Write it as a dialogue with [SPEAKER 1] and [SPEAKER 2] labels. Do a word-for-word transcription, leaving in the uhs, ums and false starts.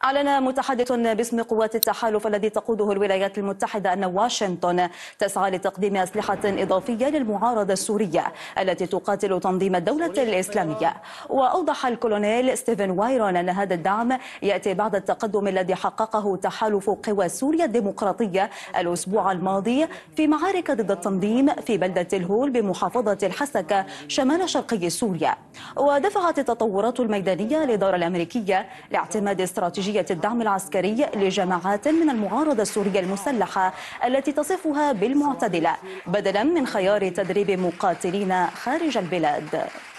[SPEAKER 1] أعلن متحدث باسم قوات التحالف الذي تقوده الولايات المتحدة أن واشنطن تسعى لتقديم أسلحة إضافية للمعارضة السورية التي تقاتل تنظيم الدولة الإسلامية. وأوضح الكولونيل ستيفن وايرون أن هذا الدعم يأتي بعد التقدم الذي حققه تحالف قوى سوريا الديمقراطية الأسبوع الماضي في معارك ضد التنظيم في بلدة الهول بمحافظة الحسكة شمال شرقي سوريا. ودفعت التطورات الميدانية الإدارة الأمريكية لاعتماد استراتيجية الدعم العسكري لجماعات من المعارضة السورية المسلحة التي تصفها بالمعتدلة بدلا من خيار تدريب مقاتلين خارج البلاد.